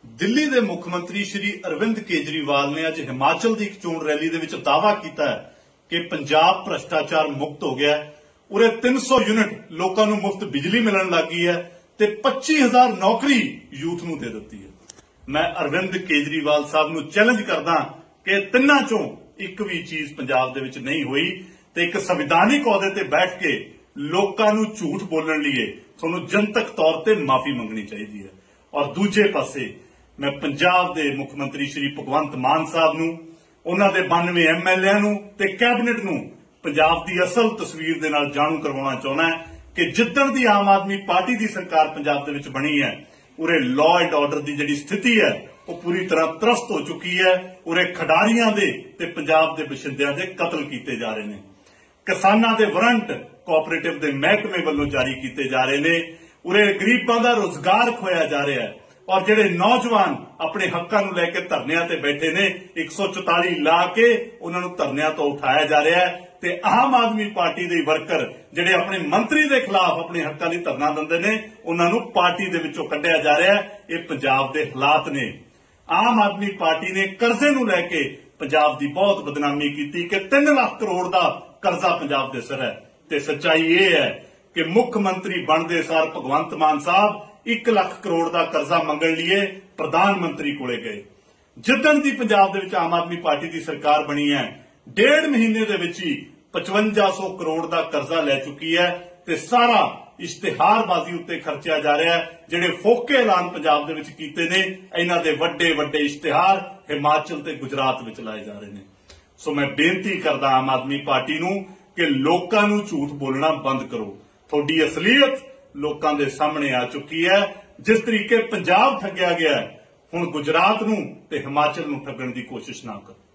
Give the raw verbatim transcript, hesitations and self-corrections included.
दिल्ली के मुख्यमंत्री श्री अरविंद केजरीवाल ने अज हिमाचल की एक चोण रैली के दावा किया है कि पंजाब भ्रष्टाचार मुक्त हो गया है। उरे तीन सौ यूनिट लोगों को मुफ्त बिजली मिलने लग गई है ते पच्ची हजार नौकरी यूथ नूं दे दी है। मैं अरविंद केजरीवाल साहब नूं चैलेंज करदा कि तिन्नां चों एक भी चीज पंजाब दे विच नहीं हुई ते एक संविधानिक अहुदे ते बैठ के लोकां नूं झूठ बोलण लई तुहानूं जनतक तौर ते माफी मंगनी चाहिदी है। और दूजे पासे मैं पंजाब दे मुख्यमंत्री श्री भगवंत मान साहब नूं उन्हां दे बानवे एम एल ए नूं ते कैबिनेट नूं पंजाब की असल तस्वीर दे नाल जाणू करवाउणा चाहुंदा कि जिद्दण दी आम आदमी पार्टी की सरकार पंजाब दे विच बनी है उरे लॉ एंड ऑर्डर की जिहड़ी स्थिति है वो पूरी तरह त्रस्त हो चुकी है। उरे खिडारियां दे ते पंजाब दे बशिंदियां दे कतल कीते जा रहे हैं। किसानां दे वारंट कोआपरेटिव दे महकमे वल्लों जारी कीते जा रहे हैं। उरे गरीबां दा रोजगार खोया जा रहा है और जिहड़े नौजवान अपने हक्कां नूं लैके धरनियां ते बैठे ने एक सौ चौताली ला के उन्हां नूं धरनियां तो उठाया जा रहा है ते आम आदमी पार्टी दे वर्कर जिहड़े अपने मंत्री दे खिलाफ अपने हक्कां लई धरना दिंदे ने उन्हां नूं पार्टी दे विचों कढिया जा रहा है। ये पंजाब दे हालात ने। आम आदमी पार्टी ने कर्जे नूं लैके पंजाब दी बहुत बदनामी कीती कि तीन लाख करोड़ दा कर्जा पंजाब दे सिर है ते सच्चाई ये है कि मुख्यमंत्री बनदे सार भगवंत मान साहब एक लाख करोड़ का कर्जा मंगण लिए प्रधानमंत्री कोले गए। जिद्दण दी पंजाब दे विच आम आदमी पार्टी की सरकार बनी है डेढ़ महीने दे विच ही पचवंजा सौ करोड़ का कर्जा लै चुकी है ते सारा इश्तिहारबाजी उत्ते खर्चिया जा रहा है। जिहड़े फोके ऐलान पंजाब दे विच कीते ने इन्हां दे वड्डे वड्डे इश्तिहार हिमाचल ते गुजरात विच लाए जा रहे हैं। सो मैं बेनती करदा आम आदमी पार्टी नूं कि लोकां नूं झूठ बोलना बंद करो। थोड़ी असलीयत लोकां दे सामने आ चुकी है। जिस तरीके पंजाब ठग्या गया है हुण गुजरात नूं ते हिमाचल नूं ठगण दी कोशिश ना करो।